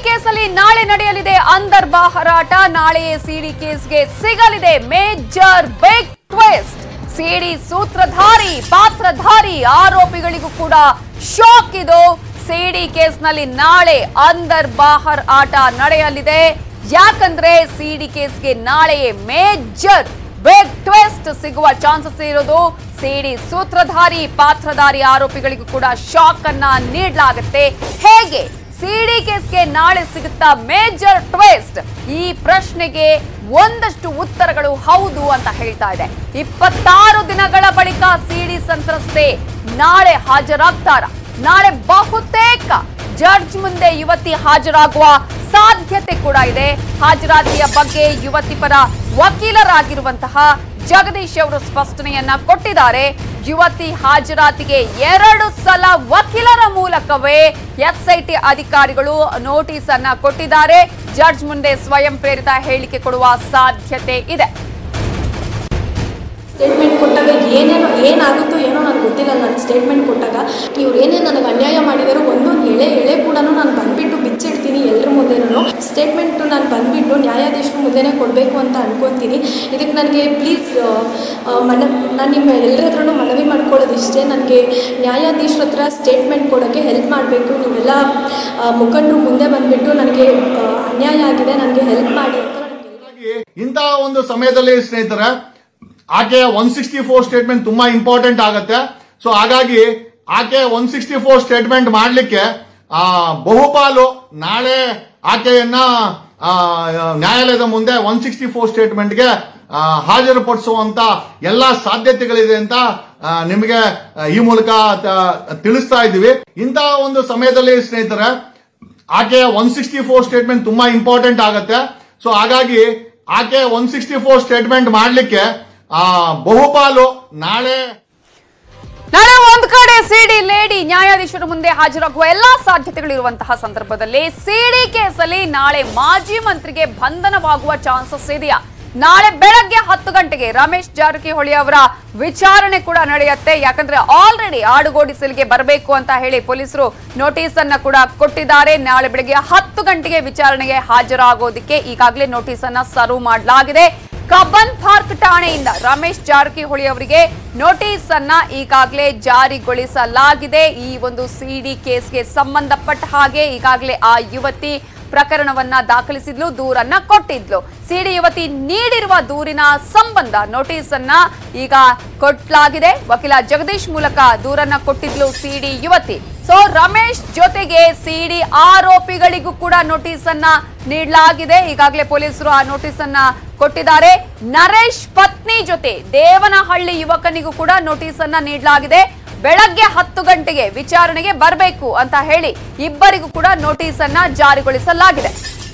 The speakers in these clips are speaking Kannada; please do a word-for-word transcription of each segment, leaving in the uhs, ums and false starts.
ಕೇಸಲ್ಲಿ ನಾಳೆ ನಡೆಯಲಿದೆ ಅಂದರ್ಬಾ ಹೋರಾಟ. ನಾಳೆಯೇ ಸಿಡಿ ಕೇಸ್ಗೆ ಸಿಗಲಿದೆ ಮೇಜರ್ ಬಿಗ್ ಟ್ವಿಸ್ಟ್. ಸಿಡಿ ಸೂತ್ರಧಾರಿ ಪಾತ್ರಧಾರಿ ಆರೋಪಿಗಳಿಗೂ ಕೂಡ ಶಾಕ್. ಇದು ಸಿಡಿ ಕೇಸ್ನಲ್ಲಿ ನಾಳೆ ಅಂದರ್ಬಾ ಹೋರಾಟ ನಡೆಯಲಿದೆ. ಯಾಕಂದ್ರೆ ಸಿಡಿ ಕೇಸ್ಗೆ ನಾಳೆಯೇ ಮೇಜರ್ ಬಿಗ್ ಟ್ವಿಸ್ಟ್ ಸಿಗುವ ಚಾನ್ಸಸ್ ಇರೋದು. ಸಿಡಿ ಸೂತ್ರಧಾರಿ ಪಾತ್ರಧಾರಿ ಆರೋಪಿಗಳಿಗೂ ಕೂಡ ಶಾಕ್ ಅನ್ನ ನೀಡಲಾಗುತ್ತೆ. ಹೇಗೆ ಸಿಡಿ ಕೇಸ್ಗೆ ನಾಳೆ ಸಿಗುತ್ತಾ ಮೇಜರ್ ಟ್ವಿಸ್ಟ್? ಈ ಪ್ರಶ್ನೆಗೆ ಒಂದಷ್ಟು ಉತ್ತರಗಳು ಹೌದು ಅಂತ ಹೇಳ್ತಾ ಇದೆ. ಇಪ್ಪತ್ತಾರು ದಿನಗಳ ಬಳಿಕ ಸಿಡಿ ಸಂತ್ರಸ್ತೆ ನಾಳೆ ಹಾಜರಾಗ್ತಾರ. ನಾಳೆ ಬಹುತೇಕ ಜಡ್ಜ್ ಮುಂದೆ ಯುವತಿ ಹಾಜರಾಗುವ ಸಾಧ್ಯತೆ ಕೂಡ ಇದೆ. ಹಾಜರಾತಿಯ ಬಗ್ಗೆ ಯುವತಿ ಪರ ವಕೀಲರಾಗಿರುವಂತಹ ಜಗದೀಶ್ ಅವರು ಸ್ಪಷ್ಟನೆಯನ್ನ ಕೊಟ್ಟಿದ್ದಾರೆ. ಯುವತಿ ಹಾಜರಾತಿಗೆ ಎರಡು ಸಲ ವಕೀಲರ ಮೂಲಕವೇ ಎಸ್ಐಟಿ ಅಧಿಕಾರಿಗಳು ನೋಟಿಸ್ ಅನ್ನ ಕೊಟ್ಟಿದ್ದಾರೆ. ಜಡ್ಜ್ ಮುಂದೆ ಸ್ವಯಂ ಪ್ರೇರಿತ ಹೇಳಿಕೆ ಕೊಡುವ ಸಾಧ್ಯತೆ ಇದೆ. ಸ್ಟೇಟ್ಮೆಂಟ್ ಕೊಟ್ಟಾಗ ಏನೇನೋ ಏನಾಗುತ್ತೋ ಏನೋ ನನಗೆ ಗೊತ್ತಿಲ್ಲ. ನಾನು ಸ್ಟೇಟ್ಮೆಂಟ್ ಕೊಟ್ಟಾಗ ಇವ್ರು ಏನೇನು ನನಗೆ ಅನ್ಯಾಯ ಮಾಡಿದಾರೋ ಒಂದೊಂದು ಎಳೆ ಎಳೆ ಕೂಡ ನಾನು ಬಂದುಬಿಟ್ಟು ಬಿಚ್ಚಿಡ್ತೀನಿ ಎಲ್ಲರ ಮುಂದೆನೂ. ಸ್ಟೇಟ್ಮೆಂಟು ನಾನು ಬಂದುಬಿಟ್ಟು ನ್ಯಾಯಾಧೀಶರ ಮುಂದೆನೇ ಕೊಡಬೇಕು ಅಂತ ಅನ್ಕೊತೀನಿ. ಇದಕ್ಕೆ ನನಗೆ ಪ್ಲೀಸ್ ಮನ ನಾನು ನಿಮ್ಮ ಎಲ್ಲರ ಹತ್ರನೂ ಮನವಿ ಮಾಡ್ಕೊಳ್ಳೋದು ಇಷ್ಟೇ, ನನಗೆ ನ್ಯಾಯಾಧೀಶರ ಹತ್ರ ಸ್ಟೇಟ್ಮೆಂಟ್ ಕೊಡೋಕ್ಕೆ ಹೆಲ್ಪ್ ಮಾಡಬೇಕು. ನೀವೆಲ್ಲ ಮುಖಂಡರು ಮುಂದೆ ಬಂದುಬಿಟ್ಟು ನನಗೆ ಅನ್ಯಾಯ ಆಗಿದೆ, ನನಗೆ ಹೆಲ್ಪ್ ಮಾಡಿ ಅಂತ. ಇಂತಹ ಒಂದು ಸಮಯದಲ್ಲಿ ಸ್ನೇಹಿತರೆ ಆಕೆಯ ಒನ್ ಸಿಕ್ಸ್ಟಿ ಫೋರ್ ಸ್ಟೇಟ್ಮೆಂಟ್ ತುಂಬಾ ಇಂಪಾರ್ಟೆಂಟ್ ಆಗುತ್ತೆ. ಸೊ ಹಾಗಾಗಿ ಆಕೆ ಒನ್ ಸಿಕ್ಸ್ಟಿ ಫೋರ್ ಸ್ಟೇಟ್ಮೆಂಟ್ ಮಾಡಲಿಕ್ಕೆ ಬಹುಪಾಲು ನಾಳೆ ಆಕೆಯನ್ನ ನ್ಯಾಯಾಲಯದ ಮುಂದೆ ಒನ್ ಸಿಕ್ಸ್ಟಿ ಫೋರ್ ಸ್ಟೇಟ್ಮೆಂಟ್ಗೆ ಹಾಜರುಪಡಿಸುವಂತ ಎಲ್ಲಾ ಸಾಧ್ಯತೆಗಳಿದೆ ಅಂತ ನಿಮಗೆ ಈ ಮೂಲಕ ತಿಳಿಸ್ತಾ ಇದ್ದೀವಿ. ಇಂತಹ ಒಂದು ಸಮಯದಲ್ಲಿ ಸ್ನೇಹಿತರೆ ಆಕೆಯ ಒನ್ ಸಿಕ್ಸ್ಟಿ ಫೋರ್ ಸ್ಟೇಟ್ಮೆಂಟ್ ತುಂಬಾ ಇಂಪಾರ್ಟೆಂಟ್ ಆಗುತ್ತೆ. ಸೊ ಹಾಗಾಗಿ ಆಕೆ ಒನ್ ಸಿಕ್ಸ್ಟಿ ಫೋರ್ ಸ್ಟೇಟ್ಮೆಂಟ್ ಮಾಡಲಿಕ್ಕೆ ಬಹುಪಾಲು ನಾಳೆ ನಾಳೆ ಒಂದ್ ಕಡೆ ಸಿಡಿ ಲೇಡಿ ನ್ಯಾಯಾಧೀಶರ ಮುಂದೆ ಹಾಜರಾಗುವ ಎಲ್ಲಾ ಸಾಧ್ಯತೆಗಳಿರುವಂತಹ ಸಂದರ್ಭದಲ್ಲಿ ಸಿಡಿ ಕೇಸಲ್ಲಿ ನಾಳೆ ಮಾಜಿ ಮಂತ್ರಿಗೆ ಬಂಧನವಾಗುವ ಚಾನ್ಸಸ್ ಇದೆಯಾ? ನಾಳೆ ಬೆಳಗ್ಗೆ ಹತ್ತು ಗಂಟೆಗೆ ರಮೇಶ್ ಜಾರಕಿಹೊಳಿ ಅವರ ವಿಚಾರಣೆ ಕೂಡ ನಡೆಯುತ್ತೆ. ಯಾಕಂದ್ರೆ ಆಲ್ರೆಡಿ ಆಡುಗೋಡಿ ಸೆಲ್ಗೆ ಬರಬೇಕು ಅಂತ ಹೇಳಿ ಪೊಲೀಸರು ನೋಟಿಸ್ ಅನ್ನ ಕೂಡ ಕೊಟ್ಟಿದ್ದಾರೆ. ನಾಳೆ ಬೆಳಗ್ಗೆ ಹತ್ತು ಗಂಟೆಗೆ ವಿಚಾರಣೆಗೆ ಹಾಜರಾಗೋದಕ್ಕೆ ಈಗಾಗಲೇ ನೋಟಿಸ್ ಅನ್ನ ಸರ್ವ್ ಮಾಡಲಾಗಿದೆ. ಕಬ್ಬನ್ ಪಾರ್ಕ್ ಠಾಣೆಯಿಂದ ರಮೇಶ್ ಜಾರಕಿಹೊಳಿ ಅವರಿಗೆ ನೋಟಿಸ್ ಅನ್ನ ಈಗಾಗಲೇ ಜಾರಿಗೊಳಿಸಲಾಗಿದೆ. ಈ ಒಂದು ಸಿಡಿ ಕೇಸ್ಗೆ ಸಂಬಂಧಪಟ್ಟ ಹಾಗೆ ಈಗಾಗಲೇ ಆ ಯುವತಿ ಪ್ರಕರಣವನ್ನ ದಾಖಲಿಸಿದ್ಲು, ದೂರನ್ನ ಕೊಟ್ಟಿದ್ಲು. ಸಿಡಿ ಯುವತಿ ನೀಡಿರುವ ದೂರಿನ ಸಂಬಂಧ ನೋಟಿಸ್ ಅನ್ನ ಈಗ ಕೊಟ್ಟಲಾಗಿದೆ. ವಕೀಲ ಜಗದೀಶ್ ಮೂಲಕ ದೂರನ್ನ ಕೊಟ್ಟಿದ್ಲು ಸಿಡಿ ಯುವತಿ. ಸೊ ರಮೇಶ್ ಜೊತೆಗೆ ಸಿಡಿ ಆರೋಪಿಗಳಿಗೂ ಕೂಡ ನೋಟಿಸ್ ಅನ್ನ ನೀಡಲಾಗಿದೆ. ಈಗಾಗಲೇ ಪೊಲೀಸರು ಆ ನೋಟಿಸ್ ಅನ್ನ ಕೊಟ್ಟಿದ್ದಾರೆ. ನರೇಶ್ ಪತ್ನಿ ಜೊತೆ ದೇವನಹಳ್ಳಿ ಯುವಕನಿಗೂ ಕೂಡ ನೋಟಿಸ್ ಅನ್ನ ನೀಡಲಾಗಿದೆ. ಬೆಳಗ್ಗೆ ಹತ್ತು ಗಂಟೆಗೆ ವಿಚಾರಣೆಗೆ ಬರಬೇಕು ಅಂತ ಹೇಳಿ ಇಬ್ಬರಿಗೂ ಕೂಡ ನೋಟಿಸ್ ಅನ್ನ ಜಾರಿಗೊಳಿಸಲಾಗಿದೆ.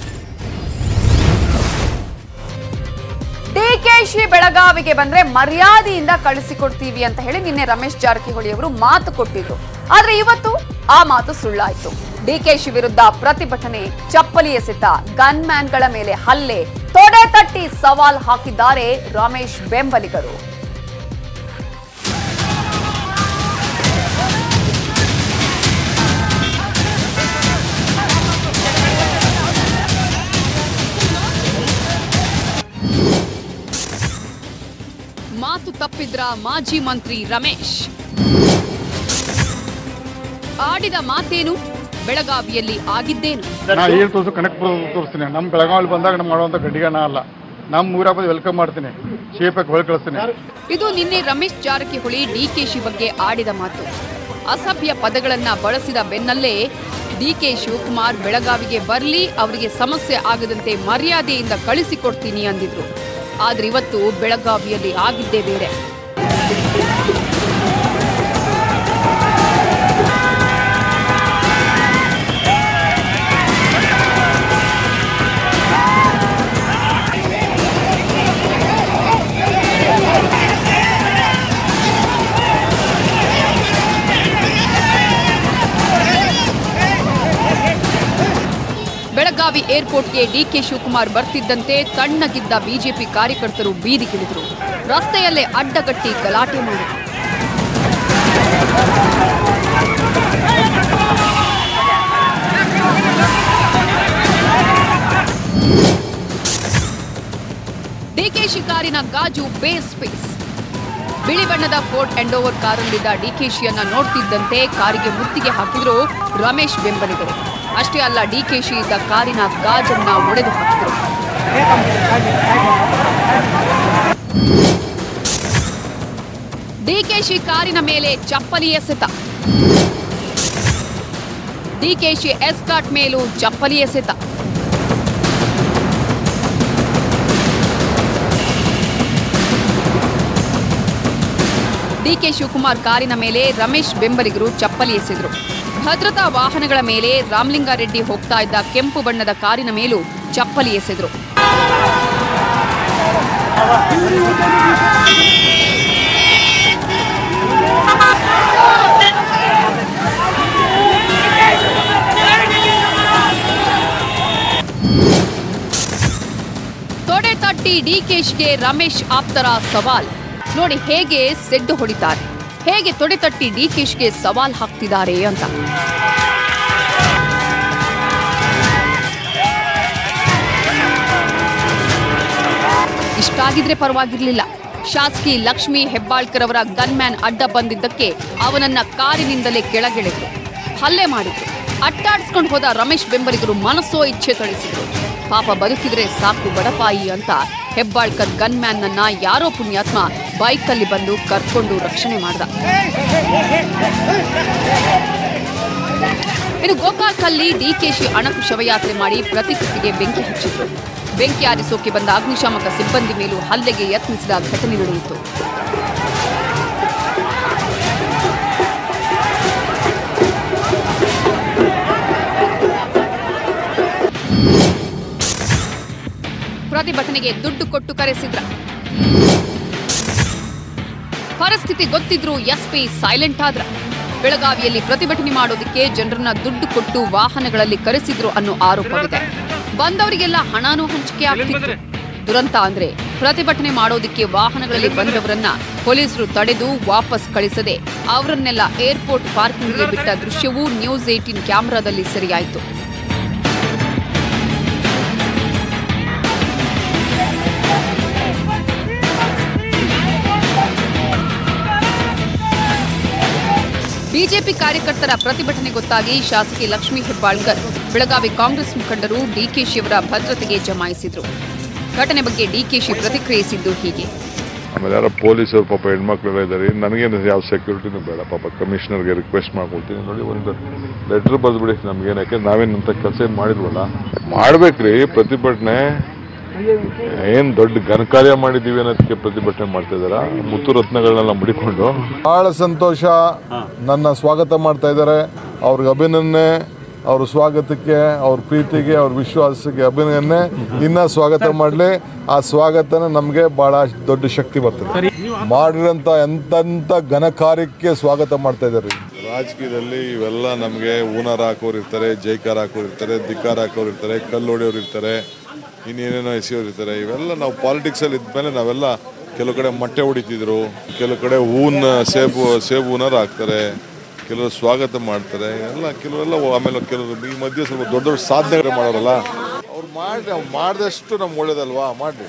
ಡಿಕೆಶಿ ಬೆಳಗಾವಿಗೆ ಬಂದ್ರೆ ಮರ್ಯಾದೆಯಿಂದ ಕಳಿಸಿಕೊಡ್ತೀವಿ ಅಂತ ಹೇಳಿ ನಿನ್ನೆ ರಮೇಶ್ ಜಾರಕಿಹೊಳಿ ಅವರು ಮಾತು ಕೊಟ್ಟಿದ್ರು. ಆದ್ರೆ ಇವತ್ತು ಆ ಮಾತು ಸುಳ್ಳಾಯ್ತು. ಡಿಕೆಶಿ ವಿರುದ್ಧ ಪ್ರತಿಭಟನೆ, ಚಪ್ಪಲಿ ಎಸೆತ, ಗನ್ ಮ್ಯಾನ್ಗಳ ಮೇಲೆ ಹಲ್ಲೆ, ತೊಡೆ ತಟ್ಟಿ ಸವಾಲ್ ಹಾಕಿದ್ದಾರೆ ರಮೇಶ್ ಬೆಂಬಲಿಗರು. ಮಾತು ತಪ್ಪಿದ್ರ ಮಾಜಿ ಮಂತ್ರಿ ರಮೇಶ್? ಆಡಿದ ಮಾತೇನು? ಬೆಳಗಾವಿಯಲ್ಲಿ ಆಗಿದ್ದೇನು? ತೋರಿಸ್ತೀನಿ. ನಮ್ಮ ಬೆಳಗಾವಿ ಬಂದಾಗ ನಮ್ಮ ಮಾಡುವಂತ ಗಡ್ಡಿಗಣ ಅಲ್ಲ, ನಮ್ಮ ಊರ ವೆಲ್ಕಮ್ ಮಾಡ್ತೀನಿ, ಶೇಪಕ್ಕೆ ಹೊಳ್ ಕಳಿಸ್ತೀನಿ. ಇದು ನಿನ್ನೆ ರಮೇಶ್ ಜಾರಕಿಹೊಳಿ ಡಿಕೆಶಿ ಬಗ್ಗೆ ಆಡಿದ ಮಾತು. ಅಸಭ್ಯ ಪದಗಳನ್ನ ಬಳಸಿದ ಬೆನ್ನಲ್ಲೇ ಡಿಕೆ ಶಿವಕುಮಾರ್ ಬೆಳಗಾವಿಗೆ ಬರಲಿ, ಅವರಿಗೆ ಸಮಸ್ಯೆ ಆಗದಂತೆ ಮರ್ಯಾದೆಯಿಂದ ಕಳಿಸಿಕೊಡ್ತೀನಿ ಅಂದಿದ್ರು. ಆದ್ರೆ ಇವತ್ತು ಬೆಳಗಾವಿಯಲ್ಲಿ ಆಗಿದ್ದೇ ಬೇರೆ. ಬೆಳಗಾವಿ ಏರ್ಪೋರ್ಟ್ಗೆ ಡಿಕೆ ಶಿವಕುಮಾರ್ ಬರ್ತಿದ್ದಂತೆ ತಣ್ಣಗಿದ್ದ ಬಿಜೆಪಿ ಕಾರ್ಯಕರ್ತರು ಬೀದಿಗಿಳಿದರು. ರಸ್ತೆಯಲ್ಲೇ ಅಡ್ಡಗಟ್ಟಿ ಗಲಾಟೆ ಮಾಡಿದರು. Raju base base. ಬಿಳಿ ಬಣ್ಣದ ಫೋರ್ಡ್ ಎಂಡೋವರ್ ಕಾರಲ್ಲಿದ್ದ ಡಿಕೆಶಿಯನ್ನ ನೋಡ್ತಿದ್ದಂತೆ ಕಾರಿಗೆ ಮುತ್ತಿಗೆ ಹಾಕಿದ್ರು ರಮೇಶ್ ಬೆಂಬಲಿಗರು. ಅಷ್ಟೇ ಅಲ್ಲ, ಡಿಕೆಶಿ ಇದ್ದ ಕಾರಿನ ಗಾಜನ್ನ ಒಡೆದು ಹಾಕಿದ್ರು. ಡಿಕೆಶಿ ಕಾರಿನ ಮೇಲೆ ಚಪ್ಪಲಿ ಎಸೆತ. ಡಿಕೆಶಿ ಎಸ್ಕಾಟ್ ಮೇಲೂ ಚಪ್ಪಲಿ ಎಸೆತ. ಡಿಕೆ ಶಿವಕುಮಾರ್ ಕಾರಿನ ಮೇಲೆ ರಮೇಶ್ ಬೆಂಬಲಿಗರು ಚಪ್ಪಲಿ ಎಸೆದರು. ಭದ್ರತಾ ವಾಹನಗಳ ಮೇಲೆ ರಾಮಲಿಂಗಾರೆಡ್ಡಿ ಹೋಗ್ತಾ ಇದ್ದ ಕೆಂಪು ಬಣ್ಣದ ಕಾರಿನ ಮೇಲೂ ಚಪ್ಪಲಿ ಎಸೆದರು. ತೊಡೆ ತಟ್ಟಿ ಡಿಕೆಶಿಗೆ ರಮೇಶ್ ಆಪ್ತರ ಸವಾಲ್. ನೋಡಿ ಹೇಗೆ ಸೆಡ್ಡು ಹೊಡಿತಾರೆ, ಹೇಗೆ ತೊಡೆ ತಟ್ಟಿ ಡಿಕೆಶಿಗೆ ಸವಾಲ್ ಹಾಕ್ತಿದ್ದಾರೆ ಅಂತ. ಇಷ್ಟಾಗಿದ್ರೆ ಪರವಾಗಿರ್ಲಿಲ್ಲ. ಶಾಸಕಿ ಲಕ್ಷ್ಮಿ ಹೆಬ್ಬಾಳ್ಕರ್ ಅವರ ಗನ್ಮ್ಯಾನ್ ಅಡ್ಡ ಬಂದಿದ್ದಕ್ಕೆ ಅವನನ್ನ ಕಾರಿನಿಂದಲೇ ಕೆಳಗಿಳಿದ್ರು, ಹಲ್ಲೆ ಮಾಡಿದ್ರು. ಅಟ್ಟಾಡ್ಸ್ಕೊಂಡು ಹೋದ ರಮೇಶ್ ಬೆಂಬಲಿಗರು ಮನಸ್ಸೋ ಇಚ್ಛೆ ತಳಿಸಿದ್ರು. ಪಾಪ ಬದುಕಿದ್ರೆ ಸಾಕು ಬಡಪಾಯಿ ಅಂತ ಹೆಬ್ಬಾಳ್ಕರ್ ಗನ್ಮ್ಯಾನ್ ನನ್ನ ಯಾರೋ ಪುಣ್ಯಾತ್ಮ ಬೈಕಲ್ಲಿ ಬಂದು ಕರ್ಕೊಂಡು ರಕ್ಷಣೆ ಮಾಡ್ದ. ಇನ್ನು ಗೋಕಾಕಲ್ಲಿ ಡಿಕೆಶಿ ಅಣಕು ಶವಯಾತ್ರೆ ಮಾಡಿ ಪ್ರತಿಕೃತಿಗೆ ಬೆಂಕಿ ಹಚ್ಚಿದ್ರು. ಬೆಂಕಿ ಆರಿಸೋಕೆ ಬಂದ ಅಗ್ನಿಶಾಮಕ ಸಿಬ್ಬಂದಿ ಮೇಲೂ ಹಲ್ಲೆಗೆ ಯತ್ನಿಸಿದ ಘಟನೆ ನಡೆಯಿತು. ಪ್ರತಿಭಟನೆಗೆ ದುಡ್ಡು ಕೊಟ್ಟು ಕರೆಸಿದ್ರ. ಪರಿಸ್ಥಿತಿ ಗೊತ್ತಿದ್ರು ಎಸ್ಪಿ ಸೈಲೆಂಟ್ ಆದ್ರ. ಬೆಳಗಾವಿಯಲ್ಲಿ ಪ್ರತಿಭಟನೆ ಮಾಡೋದಕ್ಕೆ ಜನರನ್ನ ದುಡ್ಡು ಕೊಟ್ಟು ವಾಹನಗಳಲ್ಲಿ ಕರೆಸಿದ್ರು ಅನ್ನೋ ಆರೋಪವಿದೆ. ಬಂದವರಿಗೆಲ್ಲ ಹಣನೂ ಹಂಚಿಕೆ ಆಗ್ತಿತ್ತು. ದುರಂತ ಅಂದ್ರೆ ಪ್ರತಿಭಟನೆ ಮಾಡೋದಕ್ಕೆ ವಾಹನಗಳಲ್ಲಿ ಬಂದವರನ್ನ ಪೊಲೀಸರು ತಡೆದು ವಾಪಸ್ ಕಳಿಸದೆ ಅವರನ್ನೆಲ್ಲ ಏರ್ಪೋರ್ಟ್ ಪಾರ್ಕಿಂಗ್ಗೆ ಬಿಟ್ಟ ದೃಶ್ಯವೂ ನ್ಯೂಸ್ ಏಟೀನ್ ಕ್ಯಾಮೆರಾದಲ್ಲಿ ಸೆರೆಯಾಯಿತು. ಬಿಜೆಪಿ ಕಾರ್ಯಕರ್ತರ ಪ್ರತಿಭಟನೆ ಗೊತ್ತಾಗಿ ಶಾಸಕಿ ಲಕ್ಷ್ಮಿ ಹೆಬ್ಬಾಳ್ಕರ್ ಬೆಳಗಾವಿ ಕಾಂಗ್ರೆಸ್ ಮುಖಂಡರು ಡಿಕೆಶಿಯವರ ಭದ್ರತೆಗೆ ಜಮಾಯಿಸಿದ್ರು. ಘಟನೆ ಬಗ್ಗೆ ಡಿಕೆಶಿ ಪ್ರತಿಕ್ರಿಯಿಸಿದ್ದು ಹೀಗೆ. ಆಮೇಲೆ ಯಾರೋ ಪೊಲೀಸರು ಪಾಪ ಹೆಣ್ಮಕ್ಳೆಲ್ಲ ಇದ್ದಾರೆ, ನನಗೇನು ಯಾವ ಸೆಕ್ಯೂರಿಟಿನೂ ಬೇಡ, ಪಾಪ ಕಮಿಷನರ್ಗೆ ರಿಕ್ವೆಸ್ಟ್ ಮಾಡ್ಕೊಳ್ತೀನಿ, ನೋಡಿ ಒಂದು ಲೆಟರ್ ಬರೆದ್ಬಿಡಿ ನಮ್ಗೇನು, ಯಾಕೆ ನಾವೇನಂತ ಕೆಲಸ ಏನು ಮಾಡಿಲ್ವಲ್ಲ. ಮಾಡ್ಬೇಕ್ರಿ ಪ್ರತಿಭಟನೆ, ಏನ್ ದೊಡ್ಡ ಘನಕಾರ್ಯ ಮಾಡಿದೀವಿ ಅನ್ನೋದಕ್ಕೆ ಪ್ರತಿಭಟನೆ ಮಾಡ್ತಾ ಇದಾರ. ಮುತ್ತು ರತ್ನಗಳನ್ನೆಲ್ಲ ಮುಡಿಕೊಂಡು ಬಹಳ ಸಂತೋಷ. ನನ್ನ ಸ್ವಾಗತ ಮಾಡ್ತಾ ಇದ್ದಾರೆ. ಅವ್ರಿಗೆ ಅಭಿನಂದನೆ, ಅವ್ರ ಸ್ವಾಗತಕ್ಕೆ, ಅವ್ರ ಪ್ರೀತಿಗೆ, ಅವ್ರ ವಿಶ್ವಾಸಕ್ಕೆ ಅಭಿನಂದನೆ. ಇನ್ನ ಸ್ವಾಗತ ಮಾಡಲಿ. ಆ ಸ್ವಾಗತನ ನಮಗೆ ಬಹಳ ದೊಡ್ಡ ಶಕ್ತಿ ಬರ್ತದೆ. ಮಾಡಿರೋಂಥ ಎಂತೆಂಥ ಘನಕಾರ್ಯಕ್ಕೆ ಸ್ವಾಗತ ಮಾಡ್ತಾ ಇದ್ದಾರೆ. ರಾಜಕೀಯದಲ್ಲಿ ಇವೆಲ್ಲ ನಮಗೆ ಹೂನಾರ ಹಾಕೋರು ಇರ್ತಾರೆ, ಜೈಕಾರ ಹಾಕೋರು ಇರ್ತಾರೆ, ಧಿಕ್ಕಾರ ಹಾಕೋರು ಇರ್ತಾರೆ, ಕಲ್ಲು ಹೊಡೆಯೋರು ಇರ್ತಾರೆ, ಇನ್ನೇನೇನೋ ಎಸೆಯೋರು ಇರ್ತಾರೆ. ಇವೆಲ್ಲ ನಾವು ಪಾಲಿಟಿಕ್ಸಲ್ಲಿ ಇದ್ಮೇಲೆ ನಾವೆಲ್ಲ ಕೆಲವು ಕಡೆ ಮೊಟ್ಟೆ ಹೊಡಿತಿದ್ರು, ಕೆಲವು ಕಡೆ ಹೂನ ಸೇಬು ಸೇಬು ಹೂನಾರ ಹಾಕ್ತಾರೆ, ಕೆಲವರು ಸ್ವಾಗತ ಮಾಡ್ತಾರೆ, ಎಲ್ಲ ಕೆಲವೆಲ್ಲ. ಆಮೇಲೆ ಕೆಲವರು ಈ ಮಧ್ಯೆ ಸ್ವಲ್ಪ ದೊಡ್ಡ ದೊಡ್ಡ ಸಾಧನೆ ಮಾಡೋರಲ್ಲ, ಅವ್ರು ಮಾಡಿ ಅವ್ರು ಮಾಡಿದಷ್ಟು ನಮ್ಗೆ ಒಳ್ಳೇದಲ್ವಾ, ಮಾಡಿ.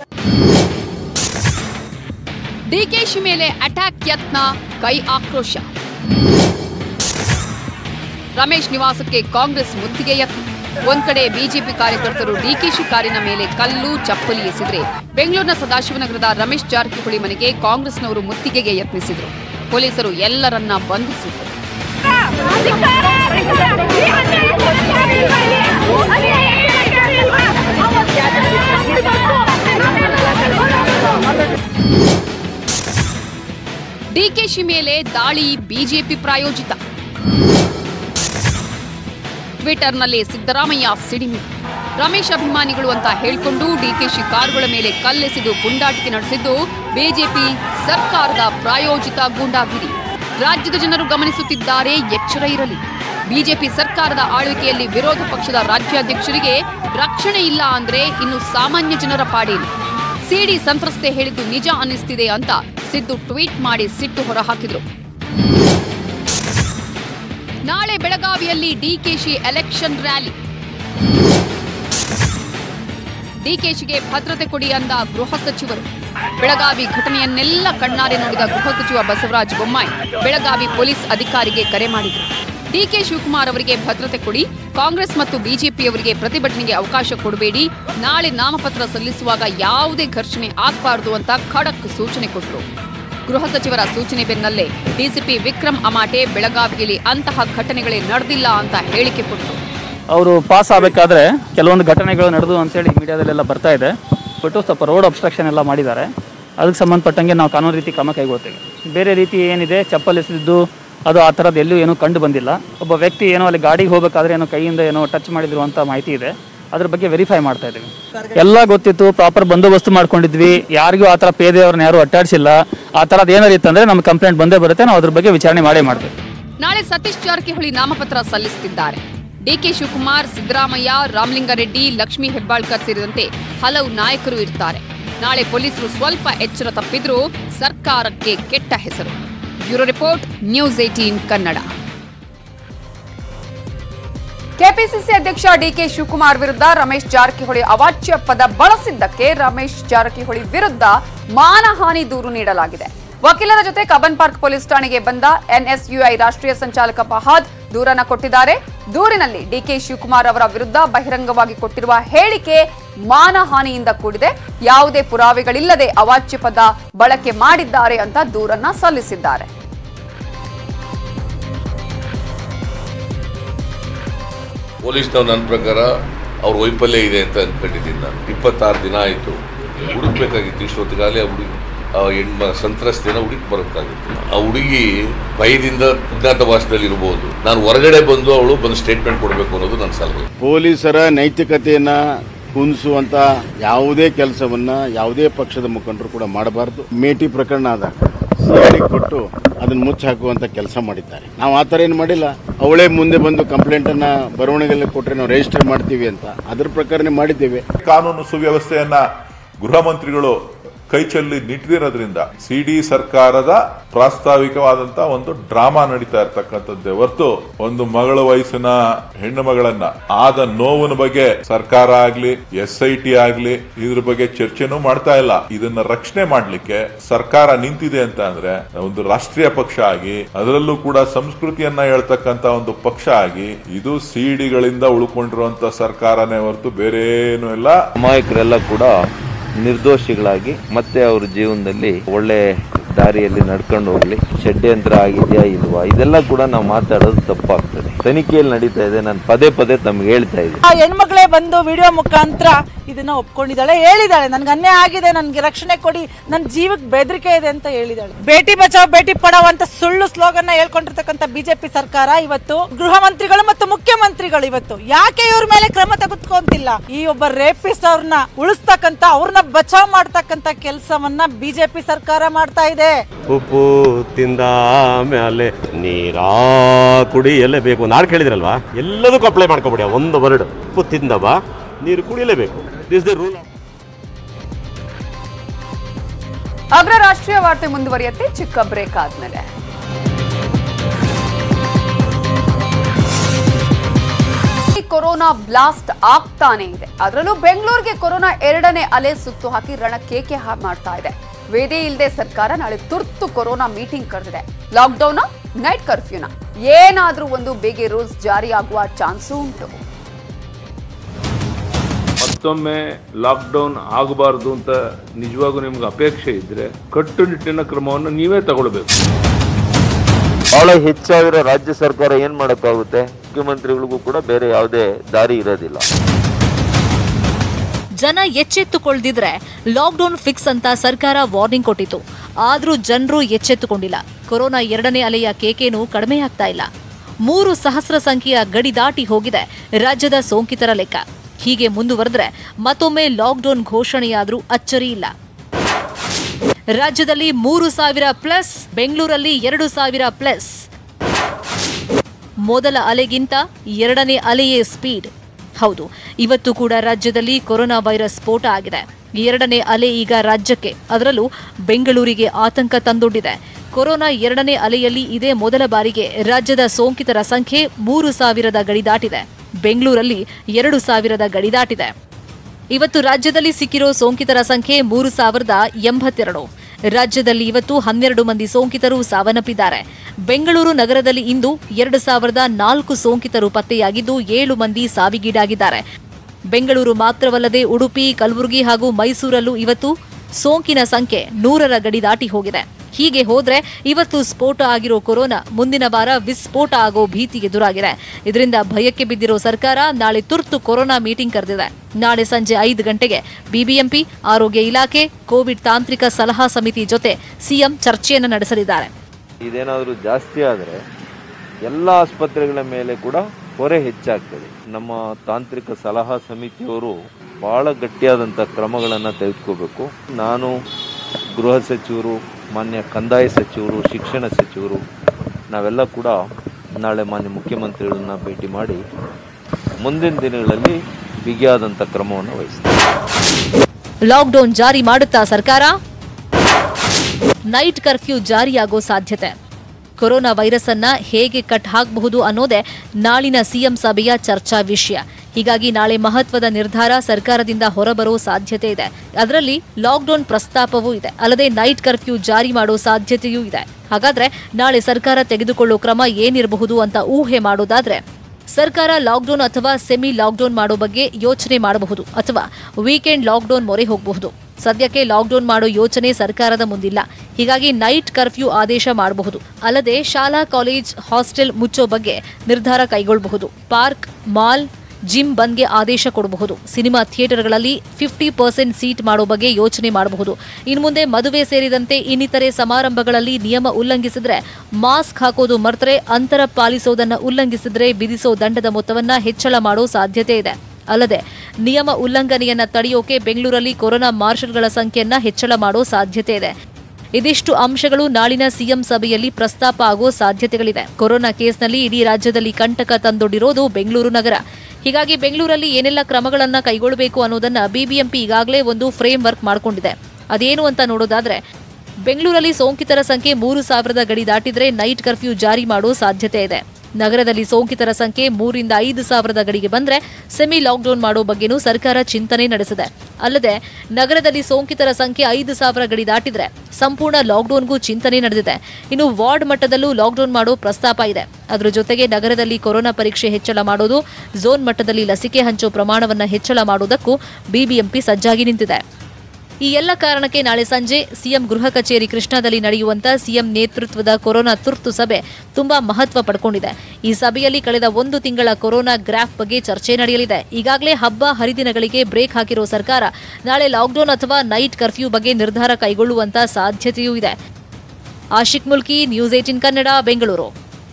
ಡಿಕೆಶಿ ಮೇಲೆ ಅಟ್ಯಾಕ್ ಯತ್ನ, ಕೈ ಆಕ್ರೋಶ. ರಮೇಶ್ ನಿವಾಸಕ್ಕೆ ಕಾಂಗ್ರೆಸ್ ಮುತ್ತಿಗೆ ಯತ್ನ. ಒಂದ್ ಕಡೆ ಬಿಜೆಪಿ ಕಾರ್ಯಕರ್ತರು ಡಿಕೆಶಿ ಕಾರಿನ ಮೇಲೆ ಕಲ್ಲು ಚಪ್ಪಲಿ ಎಸೆದ್ರೆ, ಬೆಂಗಳೂರಿನ ಸದಾಶಿವನಗರದ ರಮೇಶ್ ಜಾರಕಿಹೊಳಿ ಮನೆಗೆ ಕಾಂಗ್ರೆಸ್ನವರು ಮುತ್ತಿಗೆಗೆ ಯತ್ನಿಸಿದ್ರು. ಪೊಲೀಸರು ಎಲ್ಲರನ್ನ ಬಂಧಿಸಿದ್ರು. ಡಿಕೆಶಿ ಮೇಲೆ ದಾಳಿ ಬಿಜೆಪಿ ಪ್ರಾಯೋಜಿತ. ಟ್ವಿಟರ್ನಲ್ಲಿ ಸಿದ್ದರಾಮಯ್ಯ ಸಿಡಿಮಿ. ರಮೇಶ್ ಅಭಿಮಾನಿಗಳು ಅಂತ ಹೇಳಿಕೊಂಡು ಡಿಕೆಶಿ ಕಾರುಗಳ ಮೇಲೆ ಕಲ್ಲೆಸೆದು ಪುಂಡಾಟಿಕೆ ನಡೆಸಿದ್ದು ಬಿಜೆಪಿ ಸರ್ಕಾರದ ಪ್ರಾಯೋಜಿತ ಗೂಂಡಾಗಿರಿ. ರಾಜ್ಯದ ಜನರು ಗಮನಿಸುತ್ತಿದ್ದಾರೆ, ಎಚ್ಚರ ಇರಲಿ. ಬಿಜೆಪಿ ಸರ್ಕಾರದ ಆಳ್ವಿಕೆಯಲ್ಲಿ ವಿರೋಧ ಪಕ್ಷದ ರಾಜ್ಯಾಧ್ಯಕ್ಷರಿಗೆ ರಕ್ಷಣೆ ಇಲ್ಲ ಅಂದ್ರೆ ಇನ್ನು ಸಾಮಾನ್ಯ ಜನರ ಪಾಡೇನು. ಸಿಡಿ ಸಂತ್ರಸ್ತೆ ಹೇಳಿದ್ದು ನಿಜ ಅನ್ನಿಸ್ತಿದೆ ಅಂತ ಸಿದ್ದು ಟ್ವೀಟ್ ಮಾಡಿ ಸಿಟ್ಟು ಹೊರಹಾಕಿದ್ರು. ನಾಳೆ ಬೆಳಗಾವಿಯಲ್ಲಿ ಡಿಕೆಶಿ ಎಲೆಕ್ಷನ್ ರ್ಯಾಲಿ. ಡಿಕೆಶಿಗೆ ಭದ್ರತೆ ಕೊಡಿ ಅಂದ ಗೃಹ ಸಚಿವರು. ಬೆಳಗಾವಿ ಘಟನೆಯನ್ನೆಲ್ಲ ಕಣ್ಣಾರೆ ನೋಡಿದ ಗೃಹ ಸಚಿವ ಬಸವರಾಜ ಬೊಮ್ಮಾಯಿ ಬೆಳಗಾವಿ ಪೊಲೀಸ್ ಅಧಿಕಾರಿಗೆ ಕರೆ ಮಾಡಿದರು. ಡಿಕೆ ಶಿವಕುಮಾರ್ ಅವರಿಗೆ ಭದ್ರತೆ ಕೊಡಿ, ಕಾಂಗ್ರೆಸ್ ಮತ್ತು ಬಿಜೆಪಿಯವರಿಗೆ ಪ್ರತಿಭಟನೆಗೆ ಅವಕಾಶ ಕೊಡಬೇಡಿ, ನಾಳೆ ನಾಮಪತ್ರ ಸಲ್ಲಿಸುವಾಗ ಯಾವುದೇ ಘರ್ಷಣೆ ಆಗಬಾರದು ಅಂತ ಖಡಕ್ ಸೂಚನೆ ಕೊಟ್ಟರು. ಗೃಹ ಸಚಿವರ ಸೂಚನೆ ಬೆನ್ನಲ್ಲೇ ಡಿಸಿಪಿ ವಿಕ್ರಮ್ ಅಮಾಟೆ ಬೆಳಗಾವಿಯಲ್ಲಿ ಅಂತಹ ಘಟನೆಗಳೇ ನಡೆದಿಲ್ಲ ಅಂತ ಹೇಳಿಕೆ ಕೊಟ್ಟರು. ಅವರು ಪಾಸ್ ಆಗಬೇಕಾದ್ರೆ ಕೆಲವೊಂದು ಘಟನೆಗಳು ನಡೆದು ಅಂತೇಳಿ ಮೀಡಿಯಾದಲ್ಲೆಲ್ಲ ಬರ್ತಾ ಇದೆ. ಬಿಟ್ಟು ಸ್ವಲ್ಪ ರೋಡ್ ಅಬ್ಸ್ಟ್ರಕ್ಷನ್ ಎಲ್ಲ ಮಾಡಿದ್ದಾರೆ. ಅದಕ್ಕೆ ಸಂಬಂಧಪಟ್ಟಂಗೆ ನಾವು ಕಾನೂನು ರೀತಿ ಕ್ರಮ ಕೈಗೊಳ್ತೇವೆ. ಬೇರೆ ರೀತಿ ಏನಿದೆ ಚಪ್ಪಲ್ ಎಸೆದಿದ್ದು ಅದು ಆ ಥರದ್ದು ಎಲ್ಲೂ ಏನೂ ಕಂಡು ಬಂದಿಲ್ಲ. ಒಬ್ಬ ವ್ಯಕ್ತಿ ಏನೋ ಅಲ್ಲಿ ಗಾಡಿಗೆ ಹೋಗಬೇಕಾದ್ರೆ ಏನೋ ಕೈಯಿಂದ ಏನೋ ಟಚ್ ಮಾಡಿದ್ರು ಅಂತ ಮಾಹಿತಿ ಇದೆ. ಅದ್ರ ಬಗ್ಗೆ ವೆರಿಫೈ ಮಾಡ್ತಾ ಇದ್ದೀವಿ. ಎಲ್ಲ ಗೊತ್ತಿತ್ತು, ಪ್ರಾಪರ್ ಬಂದೋಬಸ್ತು ಮಾಡ್ಕೊಂಡಿದ್ವಿ. ಯಾರಿಗೂ ಆ ಥರ ಪೇದೆಯವ್ರನ್ನ ಯಾರು ಅಟ್ಟಾಡಿಸಿಲ್ಲ. ಆ ಥರದ್ದು ಏನಾರು ಇತ್ತಂದರೆ ನಮ್ಮ ಕಂಪ್ಲೇಂಟ್ ಬಂದೇ ಬರುತ್ತೆ. ನಾವು ಅದ್ರ ಬಗ್ಗೆ ವಿಚಾರಣೆ ಮಾಡೇ ಮಾಡ್ತೀವಿ. ನಾಳೆ ಸತೀಶ್ ಜಾರಕಿಹೊಳಿ ನಾಮಪತ್ರ ಸಲ್ಲಿಸುತ್ತಿದ್ದಾರೆ. ಡಿಕೆ ಶಿವಕುಮಾರ್, ಸಿದ್ದರಾಮಯ್ಯ, ರಾಮಲಿಂಗಾರೆಡ್ಡಿ, ಲಕ್ಷ್ಮೀ ಹೆಬ್ಬಾಳ್ಕರ್ ಸೇರಿದಂತೆ ಹಲವು ನಾಯಕರು ಇರ್ತಾರೆ. ನಾಳೆ ಪೊಲೀಸರು ಸ್ವಲ್ಪ ಎಚ್ಚರ ತಪ್ಪಿದ್ರೂ ಸರ್ಕಾರಕ್ಕೆ ಕೆಟ್ಟ ಹೆಸರು. Bureau report, news eighteen Kannada. KPCC ಅಧ್ಯಕ್ಷ ಡಿಕೆ ಶಿವಕುಮಾರ್ ವಿರುದ್ಧ ರಮೇಶ್ ಜಾರಕಿಹೊಳಿ ಅವಾಚ್ಯ ಪದ ಬಳಸಿದ್ದಕ್ಕೆ ರಮೇಶ್ ಜಾರಕಿಹೊಳಿ ವಿರುದ್ಧ ಮಾನಹಾನಿ ದೂರು ನೀಡಲಾಗಿದೆ. ವಕೀಲರ ಜೊತೆ ಕಬ್ಬನ್ ಪಾರ್ಕ್ ಪೊಲೀಸ್ ಠಾಣೆಗೆ ಬಂದ ಎನ್ಎಸ್ಯುಐ ರಾಷ್ಟ್ರೀಯ ಸಂಚಾಲಕ ಫಹಾದ್ ದೂರನ್ನ ಕೊಟ್ಟಿದ್ದಾರೆ. ದೂರಿನಲ್ಲಿ ಡಿಕೆ ಶಿವಕುಮಾರ್ ಅವರ ವಿರುದ್ಧ ಬಹಿರಂಗವಾಗಿ ಕೊಟ್ಟಿರುವ ಹೇಳಿಕೆ ಮಾನಹಾನಿಯಿಂದ ಕೂಡಿದೆ, ಯಾವುದೇ ಪುರಾವೆಗಳಿಲ್ಲದೆ ಅವಾಚ್ಯ ಪದ ಬಳಕೆ ಮಾಡಿದ್ದಾರೆ ಅಂತ ದೂರನ್ನ ಸಲ್ಲಿಸಿದ್ದಾರೆ. ಪೊಲೀಸ್ನವ್ರು ನನ್ನ ಪ್ರಕಾರ ಅವ್ರ ವೈಫಲ್ಯ ಇದೆ ಅಂತ ಅನ್ಕೊಂಡಿದ್ದೀನಿ. ನಾನು ಇಪ್ಪತ್ತಾರು ದಿನ ಆಯಿತು, ಹುಡುಕ್ಬೇಕಾಗಿತ್ತು. ಇಷ್ಟೊತ್ತಿಗಾಗಲೇ ಆ ಹುಡುಗಿ ಆ ಹೆಣ್ಮ ಸಂತ್ರಸ್ತೆನ ಹುಡುಕಿ ಬರೋಕ್ಕಾಗಿತ್ತು. ಆ ಹುಡುಗಿ ಭಯದಿಂದ ಅಜ್ಞಾತವಾಸದಲ್ಲಿ ಇರಬಹುದು. ನಾನು ಹೊರಗಡೆ ಬಂದು ಅವಳು ಬಂದು ಸ್ಟೇಟ್ಮೆಂಟ್ ಕೊಡಬೇಕು ಅನ್ನೋದು ನನ್ನ ಸಲಹೆ. ಪೊಲೀಸರ ನೈತಿಕತೆಯನ್ನ ಕುಂದಿಸುವಂತ ಯಾವುದೇ ಕೆಲಸವನ್ನ ಯಾವುದೇ ಪಕ್ಷದ ಮುಖಂಡರು ಕೂಡ ಮಾಡಬಾರದು. ಮೇಟಿ ಪ್ರಕರಣ ಆದಾಗ ಸಿಐಡಿ ಕೊಟ್ಟು ಅದನ್ನ ಮುಚ್ಚಿ ಹಾಕುವಂತ ಕೆಲಸ ಮಾಡಿದ್ದಾರೆ. ನಾವು ಆ ಥರ ಏನು ಮಾಡಿಲ್ಲ. ಅವಳೇ ಮುಂದೆ ಬಂದು ಕಂಪ್ಲೇಂಟ್ ಅನ್ನ ಬರವಣಿಗೆಯಲ್ಲಿ ಕೊಟ್ಟರೆ ನಾವು ರಿಜಿಸ್ಟರ್ ಮಾಡ್ತೀವಿ ಅಂತ ಅದ್ರ ಪ್ರಕಾರನೇ ಮಾಡಿದ್ದೇವೆ. ಕಾನೂನು ಸುವ್ಯವಸ್ಥೆಯನ್ನ ಗೃಹ ಮಂತ್ರಿಗಳು ಕೈಚೆಲ್ಲಿ ನಿಟ್ಟಿರೋದ್ರಿಂದ ಸಿಡಿ ಸರ್ಕಾರದ ಪ್ರಾಸ್ತಾವಿಕವಾದಂತಹ ಒಂದು ಡ್ರಾಮಾ ನಡೀತಾ ಇರ್ತಕ್ಕಂಥದ್ದೇ ಹೊರತು ಒಂದು ಮಗಳ ವಯಸ್ಸಿನ ಹೆಣ್ಣು ಮಗಳನ್ನ ಆದ ನೋವಿನ ಬಗ್ಗೆ ಸರ್ಕಾರ ಆಗ್ಲಿ ಎಸ್ ಐ ಟಿ ಆಗ್ಲಿ ಇದ್ರ ಬಗ್ಗೆ ಚರ್ಚೆನೂ ಮಾಡ್ತಾ ಇಲ್ಲ. ಇದನ್ನ ರಕ್ಷಣೆ ಮಾಡ್ಲಿಕ್ಕೆ ಸರ್ಕಾರ ನಿಂತಿದೆ ಅಂತ ಅಂದ್ರೆ ಒಂದು ರಾಷ್ಟ್ರೀಯ ಪಕ್ಷ ಆಗಿ ಅದರಲ್ಲೂ ಕೂಡ ಸಂಸ್ಕೃತಿಯನ್ನ ಹೇಳ್ತಕ್ಕಂತ ಒಂದು ಪಕ್ಷ ಆಗಿ ಇದು ಸಿಡಿಗಳಿಂದ ಉಳ್ಕೊಂಡಿರುವಂತ ಸರ್ಕಾರನೇ ಹೊರತು ಬೇರೆ ಏನು ಇಲ್ಲ. ಅಮಾಯಕರೆಲ್ಲ ಕೂಡ ನಿರ್ದೋಷಿಗಳಾಗಿ ಮತ್ತೆ ಅವ್ರ ಜೀವನದಲ್ಲಿ ಒಳ್ಳೆ ದಾರಿಯಲ್ಲಿ ನಡ್ಕೊಂಡು ಹೋಗ್ಲಿ. ಷಡ್ಯಂತ್ರ ಆಗಿದೆಯಾ ಇಲ್ವಾ ಇದೆಲ್ಲ ಕೂಡ ನಾವು ಮಾತಾಡೋದು ತಪ್ಪಾಗ್ತದೆ. ತನಿಖೆಯಲ್ಲಿ ನಡೀತಾ ಇದೆ. ನಾನು ಪದೇ ಪದೇ ತಮ್ಗೆ ಹೇಳ್ತಾ ಇದ್ದೀನಿ. ಆ ಹೆಣ್ಮಕ್ಳೇ ಬಂದು ವಿಡಿಯೋ ಮುಖಾಂತರ ಇದನ್ನ ಒಪ್ಕೊಂಡಿದ್ದಾಳೆ, ಹೇಳಿದಾಳೆ ನನ್ಗೆ ಅನ್ಯಾಯ ಆಗಿದೆ, ನನ್ಗೆ ರಕ್ಷಣೆ ಕೊಡಿ, ನನ್ನ ಜೀವಕ್ಕೆ ಬೆದರಿಕೆ ಇದೆ ಅಂತ ಹೇಳಿದಾಳೆ. ಬೇಟಿ ಬಚಾವ್ ಬೇಟಿ ಪಡಾವ್ ಅಂತ ಸುಳ್ಳು ಸ್ಲೋಗನ್ ಹೇಳ್ಕೊಂಡಿರ್ತಕ್ಕಂಥ ಬಿಜೆಪಿ ಸರ್ಕಾರ ಇವತ್ತು ಗೃಹ ಮಂತ್ರಿಗಳು ಮತ್ತು ಮುಖ್ಯಮಂತ್ರಿಗಳು ಇವತ್ತು ಯಾಕೆ ಇವ್ರ ಮೇಲೆ ಕ್ರಮ ತೆಗೆದುಕೊಂತಿಲ್ಲ? ಈ ಒಬ್ಬ ರೇಪಿಸ್ಟ್ ಅವ್ರನ್ನ ಉಳಿಸ್ತಕ್ಕಂತ ಅವ್ರನ್ನ ಬಚಾವ್ ಮಾಡ್ತಕ್ಕಂತ ಕೆಲಸವನ್ನ ಬಿಜೆಪಿ ಸರ್ಕಾರ ಮಾಡ್ತಾ ಇದೆ. ಉಪ್ಪು ತಿಂದ ಮೇಲೆ ನೀರಾ ಕುಡಿಯಲೇಬೇಕು ನಾಡು ಕೇಳಿದ್ರಲ್ವಾ, ಎಲ್ಲದಕ್ಕೂ ಅಪ್ಲೈ ಮಾಡ್ಕೊಬಿಡಿ ಒಂದು ವರ್ಡ್. ಉಪ್ಪು ತಿಂದವ ನೀರು ಕುಡಿಯಲೇಬೇಕು. This the rule. ಅಗ್ರ ರಾಷ್ಟ್ರೀಯ ವಾರ್ತೆ ಮುಂದುವರಿಯುತ್ತೆ ಚಿಕ್ಕ ಬ್ರೇಕ್ ಆದ್ಮೇಲೆ. ಕೊರೋನಾ ಬ್ಲಾಸ್ಟ್ ಆಗ್ತಾನೆ ಇದೆ. ಅದರಲ್ಲೂ ಬೆಂಗಳೂರಿಗೆ ಕೊರೋನಾ ಎರಡನೇ ಅಲೆ ಸುತ್ತು ಹಾಕಿ ರಣಕೇಕೆ ಮಾಡ್ತಾ ಇದೆ. ವೇದಿ ಇಲ್ಲದೆ ಸರ್ಕಾರ ನಾಳೆ ತುರ್ತು ಕೊರೋನಾ ಮೀಟಿಂಗ್ ಕರೆದಿದೆ. ಲಾಕ್ಡೌನ್, ನೈಟ್ ಕರ್ಫ್ಯೂನ ಏನಾದ್ರೂ ಒಂದು ಬೇಗ ರೂಲ್ಸ್ ಜಾರಿಯಾಗುವ ಚಾನ್ಸು ಉಂಟು. ಮತ್ತೊಮ್ಮೆ ಲಾಕ್ಡೌನ್ ಆಗಬಾರದು ಅಂತ ನಿಜವಾಗೂ ನಿಮ್ಗೆ ಅಪೇಕ್ಷೆ ಇದ್ರೆ ಕಟ್ಟುನಿಟ್ಟಿನ ಕ್ರಮವನ್ನು ನೀವೇ ತಗೊಳ್ಬೇಕು. ಬಹಳ ಹೆಚ್ಚಾಗಿರೋ ರಾಜ್ಯ ಸರ್ಕಾರ ಏನ್ ಮಾಡಕ್ಕಾಗುತ್ತೆ? ಮುಖ್ಯಮಂತ್ರಿಗಳಿಗೂ ಕೂಡ ಬೇರೆ ಯಾವುದೇ ದಾರಿ ಇರೋದಿಲ್ಲ. ಜನ ಎಚ್ಚೆತ್ತುಕೊಳ್ಳದಿದ್ರೆ ಲಾಕ್ಡೌನ್ ಫಿಕ್ಸ್ ಅಂತ ಸರ್ಕಾರ ವಾರ್ನಿಂಗ್ ಕೊಟ್ಟಿತ್ತು. ಆದ್ರೂ ಜನರು ಎಚ್ಚೆತ್ತುಕೊಂಡಿಲ್ಲ. ಕೊರೋನಾ ಎರಡನೇ ಅಲೆಯ ಕೇಕೇನೂ ಕಡಿಮೆಯಾಗ್ತಾ ಇಲ್ಲ. ಮೂರು ಸಹಸ್ರ ಸಂಖ್ಯೆಯ ಗಡಿ ದಾಟಿ ಹೋಗಿದೆ ರಾಜ್ಯದ ಸೋಂಕಿತರ ಲೆಕ್ಕ. ಹೀಗೆ ಮುಂದುವರೆದ್ರೆ ಮತ್ತೊಮ್ಮೆ ಲಾಕ್ಡೌನ್ ಘೋಷಣೆಯಾದ್ರೂ ಅಚ್ಚರಿ ಇಲ್ಲ. ರಾಜ್ಯದಲ್ಲಿ ಮೂರು ಸಾವಿರ ಪ್ಲಸ್, ಬೆಂಗಳೂರಲ್ಲಿ ಎರಡು ಸಾವಿರ ಪ್ಲಸ್. ಮೊದಲ ಅಲೆಗಿಂತ ಎರಡನೇ ಅಲೆಯೇ ಸ್ಪೀಡ್. ಹೌದು, ಇವತ್ತು ಕೂಡ ರಾಜ್ಯದಲ್ಲಿ ಕೊರೋನಾ ವೈರಸ್ ಸ್ಫೋಟ ಆಗಿದೆ. ಎರಡನೇ ಅಲೆ ಈಗ ರಾಜ್ಯಕ್ಕೆ, ಅದರಲ್ಲೂ ಬೆಂಗಳೂರಿಗೆ ಆತಂಕ ತಂದೊಡ್ಡಿದೆ. ಕೊರೋನಾ ಎರಡನೇ ಅಲೆಯಲ್ಲಿ ಇದೇ ಮೊದಲ ಬಾರಿಗೆ ರಾಜ್ಯದ ಸೋಂಕಿತರ ಸಂಖ್ಯೆ ಮೂರು ಸಾವಿರದ ಗಡಿ ದಾಟಿದೆ. ಬೆಂಗಳೂರಲ್ಲಿ ಎರಡು ಸಾವಿರದ ಗಡಿ ದಾಟಿದೆ. ಇವತ್ತು ರಾಜ್ಯದಲ್ಲಿ ಸಿಕ್ಕಿರೋ ಸೋಂಕಿತರ ಸಂಖ್ಯೆ ಮೂರು ಸಾವಿರದ ಎಂಬತ್ತೆರಡು. ರಾಜ್ಯದಲ್ಲಿ ಇವತ್ತು ಹನ್ನೆರಡು ಮಂದಿ ಸೋಂಕಿತರು ಸಾವನ್ನಪ್ಪಿದ್ದಾರೆ. ಬೆಂಗಳೂರು ನಗರದಲ್ಲಿ ಇಂದು ಎರಡು ಸಾವಿರದ ನಾಲ್ಕು ಸೋಂಕಿತರು ಪತ್ತೆಯಾಗಿದ್ದು ಏಳು ಮಂದಿ ಸಾವಿಗೀಡಾಗಿದ್ದಾರೆ. ಬೆಂಗಳೂರು ಮಾತ್ರವಲ್ಲದೆ ಉಡುಪಿ, ಕಲಬುರಗಿ ಹಾಗೂ ಮೈಸೂರಲ್ಲೂ ಇವತ್ತು ಸೋಂಕಿನ ಸಂಖ್ಯೆ ನೂರರ ಗಡಿ ದಾಟಿ ಹೋಗಿದೆ. ಹೀಗೆ ಹೋದ್ರೆ ಇವತ್ತು ಸ್ಫೋಟ ಆಗಿರೋ ಕೊರೋನಾ ಮುಂದಿನ ವಾರ ವಿಸ್ಫೋಟ ಆಗೋ ಭೀತಿ ಎದುರಾಗಿದೆ. ಇದರಿಂದ ಭಯಕ್ಕೆ ಬಿದ್ದಿರೋ ಸರ್ಕಾರ ನಾಳೆ ತುರ್ತು ಕೊರೋನಾ ಮೀಟಿಂಗ್ ಕರೆದಿದೆ. ನಾಳೆ ಸಂಜೆ ಐದು ಗಂಟೆಗೆ ಬಿಬಿಎಂಪಿ, ಆರೋಗ್ಯ ಇಲಾಖೆ, ಕೋವಿಡ್ ತಾಂತ್ರಿಕ ಸಲಹಾ ಸಮಿತಿ ಜೊತೆ ಸಿಎಂ ಚರ್ಚೆಯನ್ನು ನಡೆಸಲಿದ್ದಾರೆ. ಇದೇನಾದರೂ ಜಾಸ್ತಿ ಆದರೆ ಎಲ್ಲ ಆಸ್ಪತ್ರೆಗಳ ಮೇಲೆ ಕೂಡ ಹೊರೆ ಹೆಚ್ಚಾಗ್ತದೆ. ನಮ್ಮ ತಾಂತ್ರಿಕ ಸಲಹಾ ಸಮಿತಿಯವರು ಬಹಳ ಗಟ್ಟಿಯಾದಂಥ ಕ್ರಮಗಳನ್ನು ತೆಗೆದುಕೋಬೇಕು. ನಾನು ಗೃಹ ಸಚಿವರು, ಮಾನ್ಯ ಕಂದಾಯ ಸಚಿವರು, ಶಿಕ್ಷಣ ಸಚಿವರು ನಾವೆಲ್ಲ ಕೂಡ ನಾಳೆ ಮಾನ್ಯ ಮುಖ್ಯಮಂತ್ರಿಗಳನ್ನ ಭೇಟಿ ಮಾಡಿ ಮುಂದಿನ ದಿನಗಳಲ್ಲಿ ಬಿಗಿಯಾದಂಥ ಕ್ರಮವನ್ನು ವಹಿಸ್ತಾರೆ. ಲಾಕ್ಡೌನ್ ಜಾರಿ ಮಾಡುತ್ತಾ ಸರ್ಕಾರ? ನೈಟ್ ಕರ್ಫ್ಯೂ ಜಾರಿಯಾಗೋ ಸಾಧ್ಯತೆ. ಕೊರೋನಾ ವೈರಸ್ ಅನ್ನ ಹೇಗೆ ಕಟ್ ಹಾಕಬಹುದು ಅನ್ನೋದೇ ನಾಳಿನ ಸಿಎಂ ಸಭೆಯ ಚರ್ಚಾ ವಿಷಯ. ಹೀಗಾಗಿ ನಾಳೆ ಮಹತ್ವದ ನಿರ್ಧಾರ ಸರ್ಕಾರದಿಂದ ಹೊರಬರೋ ಸಾಧ್ಯತೆ ಇದೆ. ಅದರಲ್ಲಿ ಲಾಕ್ಡೌನ್ ಪ್ರಸ್ತಾಪವೂ ಇದೆ, ಅಲ್ಲದೆ ನೈಟ್ ಕರ್ಫ್ಯೂ ಜಾರಿ ಮಾಡೋ ಸಾಧ್ಯತೆಯೂ ಇದೆ. ಹಾಗಾದ್ರೆ ನಾಳೆ ಸರ್ಕಾರ ತೆಗೆದುಕೊಳ್ಳೋ ಕ್ರಮ ಏನಿರಬಹುದು ಅಂತ ಊಹೆ ಮಾಡೋದಾದ್ರೆ, ಸರ್ಕಾರ ಲಾಕ್ಡೌನ್ ಅಥವಾ ಸೆಮಿ ಲಾಕ್ಡೌನ್ ಮಾಡೋ ಬಗ್ಗೆ ಯೋಚನೆ ಮಾಡಬಹುದು, ಅಥವಾ ವೀಕೆಂಡ್ ಲಾಕ್ಡೌನ್ ಮೊರೆ ಹೋಗಬಹುದು. ಸದ್ಯಕ್ಕೆ ಲಾಕ್ಡೌನ್ ಮಾಡೋ ಯೋಚನೆ ಸರ್ಕಾರದ ಮುಂದಿಲ್ಲ. ಹೀಗಾಗಿ ನೈಟ್ ಕರ್ಫ್ಯೂ ಆದೇಶ ಮಾಡಬಹುದು. ಅಲ್ಲದೆ ಶಾಲಾ, ಕಾಲೇಜ್, ಹಾಸ್ಟೆಲ್ ಮುಚ್ಚೋ ಬಗ್ಗೆ ನಿರ್ಧಾರ ಕೈಗೊಳ್ಳಬಹುದು. ಪಾರ್ಕ್, ಮಾಲ್, ಜಿಮ್ ಬಂದ್ಗೆ ಆದೇಶ ಕೊಡಬಹುದು. ಸಿನಿಮಾ ಥಿಯೇಟರ್ಗಳಲ್ಲಿ ಫಿಫ್ಟಿ ಪರ್ಸೆಂಟ್ ಸೀಟ್ ಮಾಡೋ ಬಗ್ಗೆ ಯೋಚನೆ ಮಾಡಬಹುದು. ಇನ್ನು ಮುಂದೆ ಮದುವೆ ಸೇರಿದಂತೆ ಇನ್ನಿತರೆ ಸಮಾರಂಭಗಳಲ್ಲಿ ನಿಯಮ ಉಲ್ಲಂಘಿಸಿದ್ರೆ ಮಾಸ್ಕ್ ಹಾಕೋದು ಮರೆತರೆ, ಅಂತರ ಪಾಲಿಸೋದನ್ನ ಉಲ್ಲಂಘಿಸಿದ್ರೆ ವಿಧಿಸೋ ದಂಡದ ಮೊತ್ತವನ್ನ ಹೆಚ್ಚಳ ಮಾಡೋ ಸಾಧ್ಯತೆ ಇದೆ. ಅಲ್ಲದೆ ನಿಯಮ ಉಲ್ಲಂಘನೆಯನ್ನ ತಡೆಯೋಕೆ ಬೆಂಗಳೂರಲ್ಲಿ ಕೊರೋನಾ ಮಾರ್ಷಲ್ಗಳ ಸಂಖ್ಯೆಯನ್ನ ಹೆಚ್ಚಳ ಮಾಡೋ ಸಾಧ್ಯತೆ ಇದೆ. ಇದಿಷ್ಟು ಅಂಶಗಳು ನಾಳಿನ ಸಿಎಂ ಸಭೆಯಲ್ಲಿ ಪ್ರಸ್ತಾಪ ಆಗೋ ಸಾಧ್ಯತೆಗಳಿದೆ. ಕೊರೋನಾ ಕೇಸ್ನಲ್ಲಿ ಇಡೀ ರಾಜ್ಯದಲ್ಲಿ ಕಂಟಕ ತಂದೊಡ್ಡಿರೋದು ಬೆಂಗಳೂರು ನಗರ. ಹೀಗಾಗಿ ಬೆಂಗಳೂರಲ್ಲಿ ಏನೆಲ್ಲ ಕ್ರಮಗಳನ್ನ ಕೈಗೊಳ್ಳಬೇಕು ಅನ್ನೋದನ್ನ ಬಿಬಿಎಂಪಿ ಈಗಾಗಲೇ ಒಂದು ಫ್ರೇಮ್ ವರ್ಕ್ ಮಾಡಿಕೊಂಡಿದೆ. ಅದೇನು ಅಂತ ನೋಡೋದಾದ್ರೆ, ಬೆಂಗಳೂರಲ್ಲಿ ಸೋಂಕಿತರ ಸಂಖ್ಯೆ ಮೂರು ಸಾವಿರದ ಗಡಿ ದಾಟಿದ್ರೆ ನೈಟ್ ಕರ್ಫ್ಯೂ ಜಾರಿ ಮಾಡೋ ಸಾಧ್ಯತೆ ಇದೆ. ನಗರದಲ್ಲಿ ಸೋಂಕಿತರ ಸಂಖ್ಯೆ ಮೂರಿಂದ ಐದು ಸಾವಿರದ ಗಡಿಗೆ ಬಂದ್ರೆ ಸೆಮಿ ಲಾಕ್ಡೌನ್ ಮಾಡೋ ಬಗ್ಗೆನೂ ಸರ್ಕಾರ ಚಿಂತನೆ ನಡೆಸಿದೆ. ಅಲ್ಲದೆ ನಗರದಲ್ಲಿ ಸೋಂಕಿತರ ಸಂಖ್ಯೆ ಐದು ಸಾವಿರ ಗಡಿ ದಾಟಿದ್ರೆ ಸಂಪೂರ್ಣ ಲಾಕ್ಡೌನ್ಗೂ ಚಿಂತನೆ ನಡೆದಿದೆ. ಇನ್ನು ವಾರ್ಡ್ ಮಟ್ಟದಲ್ಲೂ ಲಾಕ್ಡೌನ್ ಮಾಡೋ ಪ್ರಸ್ತಾಪ ಇದೆ. ಅದರ ಜೊತೆಗೆ ನಗರದಲ್ಲಿ ಕೊರೋನಾ ಪರೀಕ್ಷೆ ಹೆಚ್ಚಳ ಮಾಡೋದು, ಝೋನ್ ಮಟ್ಟದಲ್ಲಿ ಲಸಿಕೆ ಹಂಚೋ ಪ್ರಮಾಣವನ್ನು ಹೆಚ್ಚಳ ಮಾಡೋದಕ್ಕೂ ಬಿಬಿಎಂಪಿ ಸಜ್ಜಾಗಿ ನಿಂತಿದೆ. ಈ ಎಲ್ಲ ಕಾರಣಕ್ಕೆ ನಾಳೆ ಸಂಜೆ ಸಿಎಂ ಗೃಹ ಕಚೇರಿ ಕೃಷ್ಣಾದಲ್ಲಿ ನಡೆಯುವಂತ ಸಿಎಂ ನೇತೃತ್ವದ ಕೊರೋನಾ ತುರ್ತು ಸಭೆ ತುಂಬಾ ಮಹತ್ವ ಪಡ್ಕೊಂಡಿದೆ. ಈ ಸಭೆಯಲ್ಲಿ ಕಳೆದ ಒಂದು ತಿಂಗಳ ಕೊರೋನಾ ಗ್ರಾಫ್ ಬಗ್ಗೆ ಚರ್ಚೆ ನಡೆಯಲಿದೆ. ಈಗಾಗಲೇ ಹಬ್ಬ ಹರಿದಿನಗಳಿಗೆ ಬ್ರೇಕ್ ಹಾಕಿರೋ ಸರ್ಕಾರ ನಾಳೆ ಲಾಕ್ಡೌನ್ ಅಥವಾ ನೈಟ್ ಕರ್ಫ್ಯೂ ಬಗ್ಗೆ ನಿರ್ಧಾರ ಕೈಗೊಳ್ಳುವಂತ ಸಾಧ್ಯತೆಯೂ ಇದೆ. Ashik Mulki, news eighteen Kannada, Bengaluru.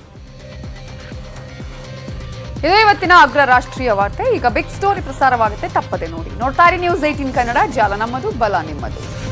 ಇದೇ ಇವತ್ತಿನ ಅಗ್ರ ರಾಷ್ಟ್ರೀಯ ವಾರ್ತೆ. ಈಗ ಬಿಗ್ ಸ್ಟೋರಿ ಪ್ರಸಾರವಾಗುತ್ತೆ, ತಪ್ಪದೆ ನೋಡಿ. ನೋಡ್ತಾ ಇರಿ ನ್ಯೂಸ್ ಏಟೀನ್ ಕನ್ನಡ, ಜಾಲ ನಮ್ಮದು, ಬಲ ನಿಮ್ಮದು.